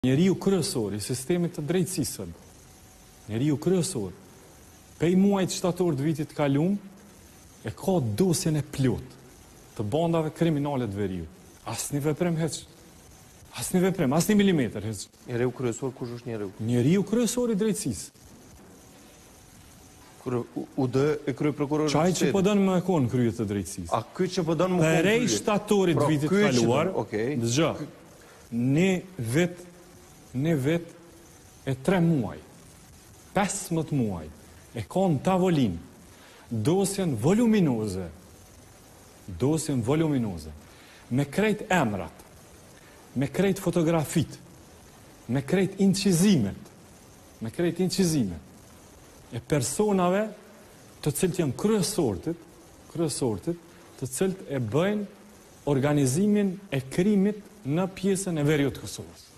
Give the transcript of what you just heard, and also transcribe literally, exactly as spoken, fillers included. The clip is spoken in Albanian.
Njeriu kryesor i sistemit të drejtësisë. Njeriu kryesor, pej muajt shtator të vitit kalum, e ka dosjen e plot të bandave kriminale të veriut. Asnjë veprim heq. Asnjë veprim, asnjë milimetër heq. Njeriu kryesor, kush është njeriu? Njeriu kryesor i drejtësisë. U dë e krye prokurori. Çaj që po don më e kon krye të drejtësisë. A ky që po don më kon krye? Prej shtatorit të vitit kaluar, dëgjoj. Në vet në vet e tre muaj, pesëmbëdhjetë muaj, e ka në tavolin dosjen voluminoze, dosjen voluminoze, me krejt emrat, me krejt fotografit, me krejt incizimet, me krejt incizimet, e personave të cilët janë kryesortit, kryesortit, të cilët e bëjnë organizimin e krimit në pjesën e veriut të Kosovës.